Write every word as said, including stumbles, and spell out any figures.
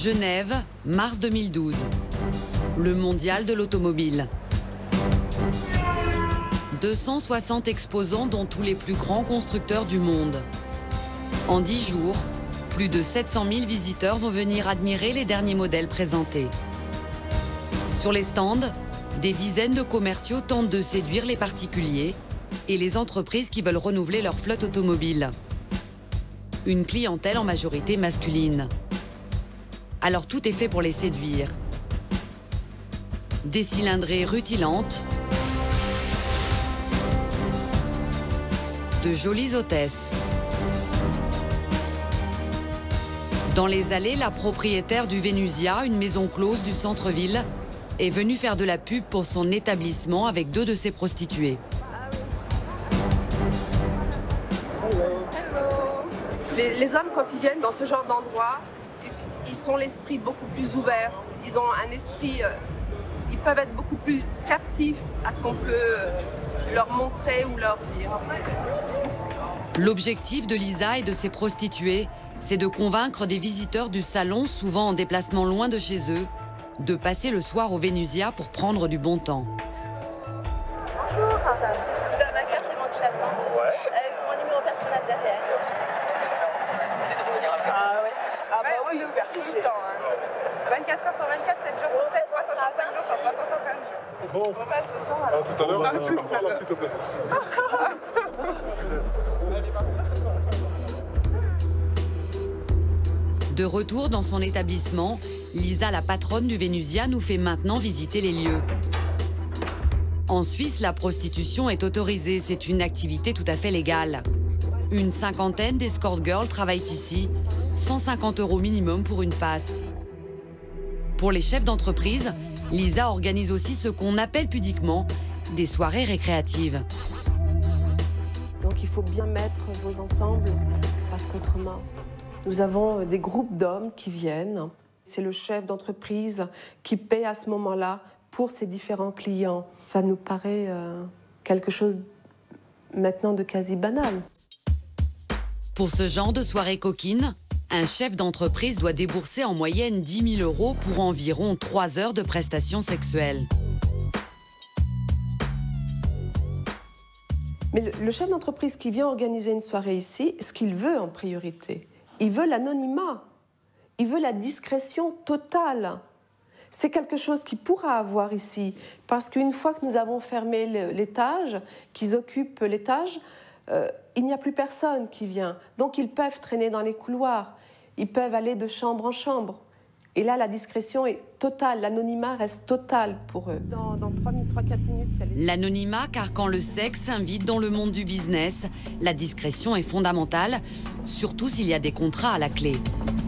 Genève, mars deux mille douze. Le mondial de l'automobile. deux cent soixante exposants dont tous les plus grands constructeurs du monde. En dix jours, plus de sept cent mille visiteurs vont venir admirer les derniers modèles présentés. Sur les stands, des dizaines de commerciaux tentent de séduire les particuliers et les entreprises qui veulent renouveler leur flotte automobile. Une clientèle en majorité masculine. Alors tout est fait pour les séduire. Des cylindrées rutilantes, de jolies hôtesses. Dans les allées, la propriétaire du Venusia, une maison close du centre-ville, est venue faire de la pub pour son établissement avec deux de ses prostituées. Les, les hommes, quand ils viennent dans ce genre d'endroit, ils, ils sont l'esprit beaucoup plus ouvert. Ils ont un esprit, euh, ils peuvent être beaucoup plus captifs à ce qu'on peut euh, leur montrer ou leur dire. L'objectif de Lisa et de ses prostituées, c'est de convaincre des visiteurs du salon, souvent en déplacement loin de chez eux, de passer le soir au Venusia pour prendre du bon temps. Bonjour, je donne ma carte éventuellement, ouais. Avec mon numéro personnel derrière. Ah ouais. Ah bah oui, il est ouvert tout le temps. Hein. vingt-quatre heures sur vingt-quatre, sept jours sur sept, trois cent soixante-cinq jours sur trois cent soixante-cinq jours. Bon. On passe au soir. À tout à l'heure, tu me parles là, s'il te plaît. De retour dans son établissement, Lisa, la patronne du Venusia, nous fait maintenant visiter les lieux. En Suisse, la prostitution est autorisée, c'est une activité tout à fait légale. Une cinquantaine d'escort girls travaillent ici, cent cinquante euros minimum pour une passe. Pour les chefs d'entreprise, Lisa organise aussi ce qu'on appelle pudiquement des soirées récréatives. Donc il faut bien mettre vos ensembles, parce qu'autrement... Nous avons des groupes d'hommes qui viennent. C'est le chef d'entreprise qui paie à ce moment-là pour ses différents clients. Ça nous paraît euh, quelque chose maintenant de quasi banal. Pour ce genre de soirée coquine, un chef d'entreprise doit débourser en moyenne dix mille euros pour environ trois heures de prestations sexuelles. Mais le, le chef d'entreprise qui vient organiser une soirée ici, ce qu'il veut en priorité, il veut l'anonymat, il veut la discrétion totale. C'est quelque chose qu'il pourra avoir ici, parce qu'une fois que nous avons fermé l'étage, qu'ils occupent l'étage, euh, il n'y a plus personne qui vient. Donc ils peuvent traîner dans les couloirs, ils peuvent aller de chambre en chambre. Et là, la discrétion est totale, l'anonymat reste total pour eux. Dans, dans trois à quatre minutes, il y a les... L'anonymat, car quand le sexe s'invite dans le monde du business, la discrétion est fondamentale, surtout s'il y a des contrats à la clé.